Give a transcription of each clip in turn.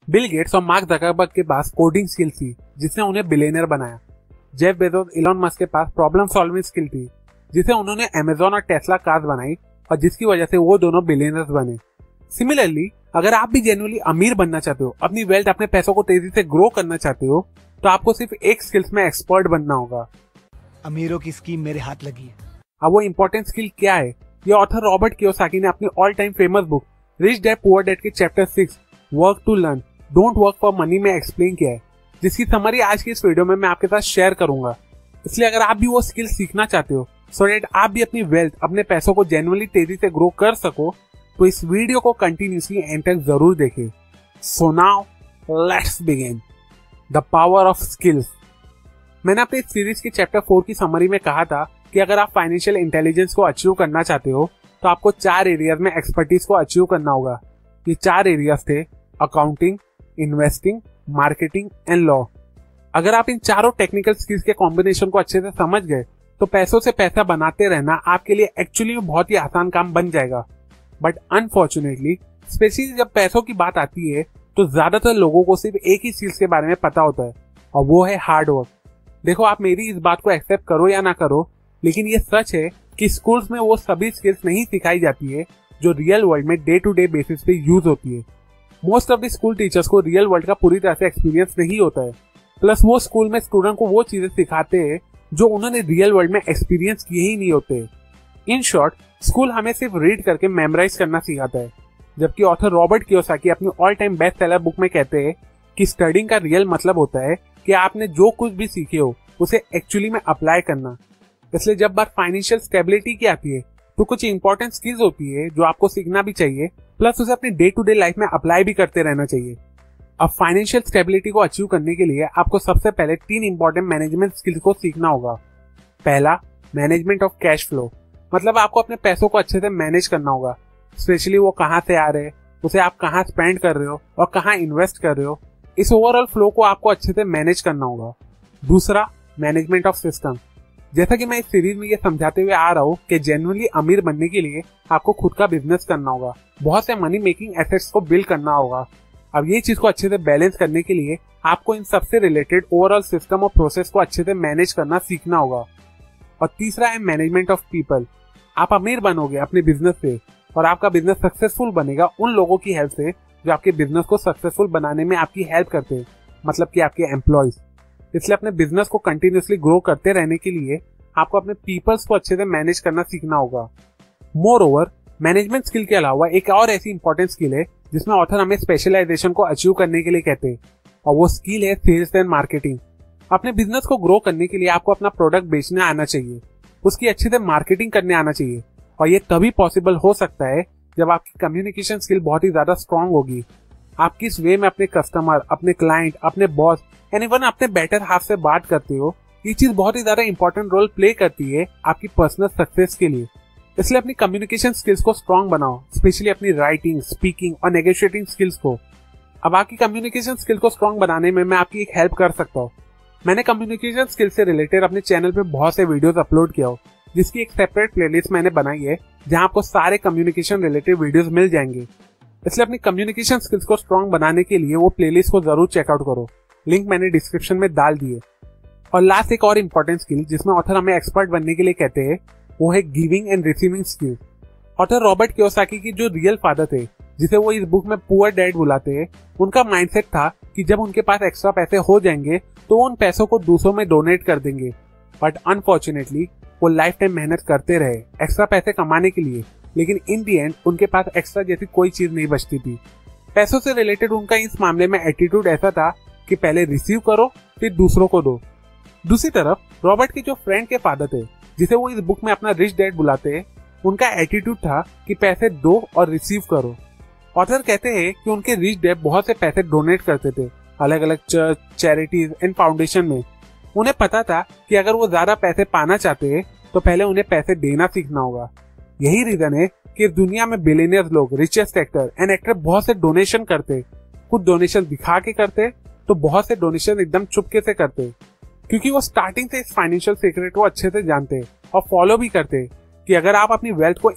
Bill Gates और Mark Zuckerberg के पास कोडिंग स्किल थी जिसने उन्हें बिलियनर बनाया। जेफ बेजोस, इलॉन मस्क के पास प्रॉब्लम सॉल्विंग स्किल थी जिसे उन्होंने अमेजॉन और टेस्ला कार्स बनाई और जिसकी वजह से वो दोनों बिलियनर्स बने। सिमिलरली, अगर आप भी जेन्युइनली अमीर बनना चाहते हो, अपनी वेल्थ, अपने पैसों को तेजी से ग्रो करना चाहते हो, तो आपको सिर्फ एक स्किल्स में एक्सपर्ट बनना होगा। अमीरों की स्कीम मेरे हाथ लगी है। अब वो इंपॉर्टेंट स्किल क्या है, ये ऑथर रॉबर्ट कियोसाकी ने अपनी all time famous book Rich Dad Poor Dad के chapter 6 work to learn don't work for money में एक्सप्लेन किया है, जिसकी समरी आज की इस वीडियो में मैं आपके साथ शेयर करूंगा। इसलिए अगर आप भी वो स्किल सीखना चाहते हो सो दैट आप भी अपनी वेल्थ, अपने पैसों को जेन्युइनली तेजी से ग्रो कर सको, तो इस वीडियो को कंटिन्यूसली एंड तक जरूर देखें। So now let's begin the power of skills. मैंने अपने इस सीरीज के चैप्टर 4 की समरी में कहा था कि अगर आप फाइनेंशियल इंटेलिजेंस को अचीव करना चाहते हो तो आपको 4 एरियाज में एक्सपर्टीज को अचीव करना होगा। ये 4 एरियाज थे accounting, investing, marketing and law. अगर आप इन चारों टेक्निकल स्किल्स के कॉम्बिनेशन को अच्छे से समझ गए तो पैसों से पैसा बनाते रहना आपके लिए एक्चुअली में बहुत ही आसान काम बन जाएगा। बट अनफॉर्चुनेटली, स्पेशली जब पैसों की बात आती है तो ज्यादातर लोगों को सिर्फ एक ही स्किल्स के बारे में पता होता है और वो है हार्ड वर्क। देखो, आप मेरी इस बात को एक्सेप्ट करो या ना करो, लेकिन ये सच है कि स्कूल्स में वो सभी स्किल्स नहीं सिखाई जाती है जो रियल वर्ल्ड में डे टू डे बेसिस पे यूज होती है। Most of the school teachers को रियल वर्ल्ड का पूरी तरह से एक्सपीरियंस नहीं होता है, प्लस वो स्कूल में स्टूडेंट को वो चीजें सिखाते हैं जो उन्होंने रियल वर्ल्ड में एक्सपीरियंस किए ही नहीं होते। इन शॉर्ट, स्कूल हमें सिर्फ रीड करके मेमोराइज करना सिखाता है, जबकि ऑथर रॉबर्ट कियोसाकी अपनी all time best seller book में कहते हैं कि स्टडिंग का रियल मतलब होता है कि आपने जो कुछ भी सीखे हो उसे एक्चुअली में अप्लाई करना। इसलिए जब बात फाइनेंशियल स्टेबिलिटी की आती है तो कुछ इंपॉर्टेंट स्किल्स होती है जो आपको सीखना भी चाहिए, प्लस उसे अपनी डे टू डे लाइफ में अप्लाई भी करते रहना चाहिए। अब फाइनेंशियल स्टेबिलिटी को अचीव करने के लिए आपको सबसे पहले 3 इंपॉर्टेंट मैनेजमेंट स्किल्स को सीखना होगा। पहला, मैनेजमेंट ऑफ कैश फ्लो, मतलब आपको अपने पैसों को अच्छे से मैनेज करना होगा, स्पेशली वो कहाँ से आ रहे हैं, उसे आप कहाँ स्पेंड कर रहे हो और कहाँ इन्वेस्ट कर रहे हो। इस ओवरऑल फ्लो को आपको अच्छे से मैनेज करना होगा। दूसरा, मैनेजमेंट ऑफ सिस्टम, जैसा कि मैं इस सीरीज में ये समझाते हुए आ रहा हूँ कि जेन्युइनली अमीर बनने के लिए आपको खुद का बिजनेस करना होगा, बहुत से मनी मेकिंग एसेट्स को बिल्ड करना होगा। अब ये चीज को अच्छे से बैलेंस करने के लिए आपको इन सबसे रिलेटेड ओवरऑल सिस्टम और प्रोसेस को अच्छे से मैनेज करना सीखना होगा। और तीसरा है मैनेजमेंट ऑफ पीपल। आप अमीर बनोगे अपने बिजनेस से और आपका बिजनेस सक्सेसफुल बनेगा उन लोगों की हेल्प से जो आपके बिजनेस को सक्सेसफुल बनाने में आपकी हेल्प करते हैं, मतलब कि आपके एम्प्लॉयज। इसलिए अपने बिजनेस को कंटिन्यूसली ग्रो करते रहने के लिए आपको अपने पीपल्स को अच्छे से मैनेज करना सीखना होगा। मोर ओवर, मैनेजमेंट स्किल के अलावा एक और ऐसी इंपॉर्टेंट स्किल है जिसमें ऑथर हमें स्पेशलाइजेशन को अचीव करने के लिए कहते हैं, और वो स्किल है सेल्स एंड मार्केटिंग। अपने बिजनेस को ग्रो करने के लिए आपको अपना प्रोडक्ट बेचने आना चाहिए, उसकी अच्छे से मार्केटिंग करने आना चाहिए, और ये तभी पॉसिबल हो सकता है जब आपकी कम्युनिकेशन स्किल बहुत ही ज्यादा स्ट्रांग होगी। आप किस वे में अपने कस्टमर, अपने क्लाइंट, अपने बॉस यानी वन अपने बेटर हाफ से बात करते हो, ये चीज बहुत ही ज्यादा इंपॉर्टेंट रोल प्ले करती है आपकी पर्सनल सक्सेस के लिए। इसलिए अपनी कम्युनिकेशन स्किल्स को स्ट्रांग बनाओ, स्पेशली अपनी राइटिंग, स्पीकिंग और नेगोशिएटिंग स्किल्स को। अब आपकी कम्युनिकेशन स्किल को स्ट्रांग बनाने में मैं आपकी एक हेल्प कर सकता हूँ। मैंने कम्युनिकेशन स्किल से रिलेटेड अपने चैनल पे बहुत से वीडियोस अपलोड किया हो, जिसकी एक सेपरेट प्लेलिस्ट मैंने बनाई है जहां आपको सारे कम्युनिकेशन रिलेटेड वीडियोस मिल जाएंगे। इसलिए अपनी कम्युनिकेशन स्किल्स को स्ट्रांग बनाने के लिए वो प्लेलिस्ट को जरूर चेकआउट करो, लिंक मैंने डिस्क्रिप्शन में डाल दिए। और लास्ट एक और इम्पोर्टेंट स्किल जिसमें ऑथर हमें एक्सपर्ट बनने के लिए कहते हैं वो है giving and receiving skill. Author Robert Kiyosaki की जो रियल फादर थे, जिसे वो इस बुक में पुअर डैड बुलाते हैं, उनका माइंडसेट था कि जब उनके पास एक्स्ट्रा पैसे हो जाएंगे तो वो उन पैसों को दूसरों में डोनेट कर देंगे। बट अनफॉर्चुनेटली वो लाइफ टाइम मेहनत करते रहे एक्स्ट्रा पैसे कमाने के लिए, लेकिन इन दी एंड उनके पास एक्स्ट्रा जैसी कोई चीज नहीं बचती थी। पैसों से रिलेटेड उनका इस मामले में एटीट्यूड ऐसा था कि पहले रिसीव करो फिर दूसरों को दो। दूसरी तरफ रॉबर्ट के जो फ्रेंड के फादर थे, जिसे वो इस बुक में अपना रिच डैड बुलाते हैं, उनका एटीट्यूड था कि पैसे दो और रिसीव करो। ऑथर कहते हैं कि उनके रिच डैड बहुत से पैसे डोनेट करते थे अलग अलग चर्च, चैरिटीज एंड फाउंडेशन में। उन्हें पता था कि अगर वो ज्यादा पैसे पाना चाहते हैं तो पहले उन्हें पैसे देना सीखना होगा। यही रीजन है कि इस दुनिया में बिलियनियर्स लोग, रिचेस्ट एक्टर एंड एक्टर बहुत से डोनेशन करते, कुछ डोनेशन दिखा के करते तो बहुत से डोनेशन एकदम चुपके से करते, क्योंकि वो स्टार्टिंग से इस फाइनेंशियल सीक्रेट को अच्छे से जानते और फॉलो भी करते कि अगर आप अपनी वेल्थ को इंक्रीज करना चाहते हो तो आपको पहले पैसे देना सीखना होगा। Because the more you give the more you receive.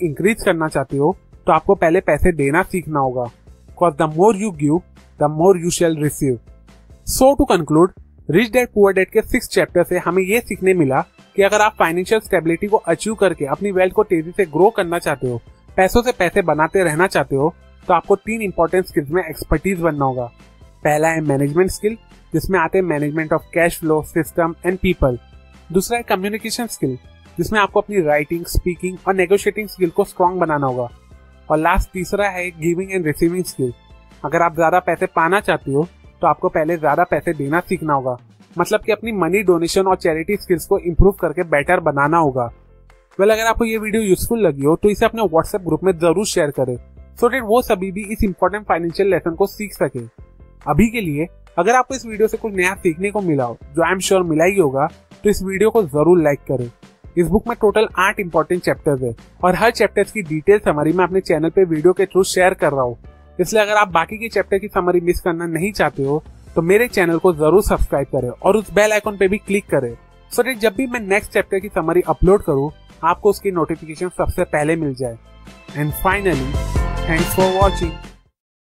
the more you shall receive. So to conclude, Rich Dad Poor Dad के 6 चैप्टर से हमें ये सीखने मिला कि अगर आप फाइनेंशियल स्टेबिलिटी को अचीव करके अपनी वेल्थ को तेजी से ग्रो करना चाहते हो, पैसों से पैसे बनाते रहना चाहते हो, तो आपको 3 इंपॉर्टेंट स्किल्स में एक्सपर्टीज बनना होगा। पहला है मैनेजमेंट स्किल, जिसमें आते हैं management of cash flow, system and people. दूसरा है कम्युनिकेशन स्किल, जिसमें आपको अपनी राइटिंग, स्पीकिंग और नेगोशिएटिंग स्किल को स्ट्रॉन्ग बनाना होगा। और लास्ट तीसरा है गिविंग एंड रिसीविंग स्किल। अगर आप ज्यादा पैसे पाना चाहते हो तो आपको पहले ज्यादा पैसे देना सीखना होगा, मतलब कि अपनी मनी डोनेशन और चैरिटी स्किल्स को इंप्रूव करके बेटर बनाना होगा। अगर आपको ये वीडियो यूजफुल लगी हो तो इसे अपने व्हाट्सएप ग्रुप में जरूर शेयर करें, सो दैट वो सभी भी इस इंपॉर्टेंट फाइनेंशियल लेसन को सीख सके। अभी के लिए अगर आपको इस वीडियो से कुछ नया सीखने को मिला हो, जो आई एम श्योर मिला ही होगा, तो इस वीडियो को जरूर लाइक करें। इस बुक में टोटल 8 इंपॉर्टेंट चैप्टर्स है और हर चैप्टर्स की डिटेल समरी मैं अपने चैनल पे वीडियो के थ्रू शेयर कर रहा हूँ। इसलिए अगर आप बाकी के चैप्टर की समरी मिस करना नहीं चाहते हो तो मेरे चैनल को जरूर सब्सक्राइब करें और उस बेल आइकॉन पे भी क्लिक करें, सो दैट जब भी मैं नेक्स्ट चैप्टर की समरी अपलोड करूं आपको उसकी नोटिफिकेशन सबसे पहले मिल जाए। And finally, thanks for watching.